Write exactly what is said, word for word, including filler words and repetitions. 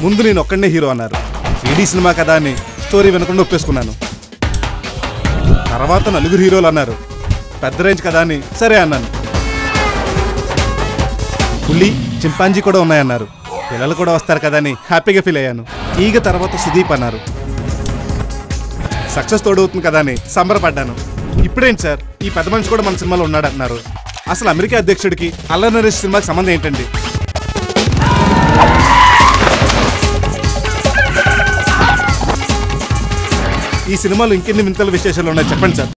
ముందు నేను ఒక్కడనే హీరో అన్నారు. ఈడీ సినిమా కదా అని స్టోరీ వినకుండా ఒప్పేసుకున్నాను. తర్వాత నలుగురు హీరోలు అన్నారు. పెద్ద రేంజ్ కదా అని సరే అన్నాను. పులి చింపాంజీ కూడా ఉన్నాయన్నారు. పిల్లలు కూడా వస్తారు కదా అని హ్యాపీగా ఫీల్ అయ్యాను. ఈగ తర్వాత సుదీప్ అన్నారు. సక్సెస్ తోడవుతుంది కదా అని సంబరపడ్డాను. ఇప్పుడేంటి సార్ ఈ పెద్ద మనిషి కూడా మన సినిమాలో ఉన్నాడు అంటున్నారు. అసలు అమెరికా అధ్యక్షుడికి అల్లరి నరేష్ సినిమాకి సంబంధం ఏంటండి? ఈ సినిమాలో ఇంకెన్ని వింతల విశేషాలు ఉన్నాయి చెప్పండి సార్.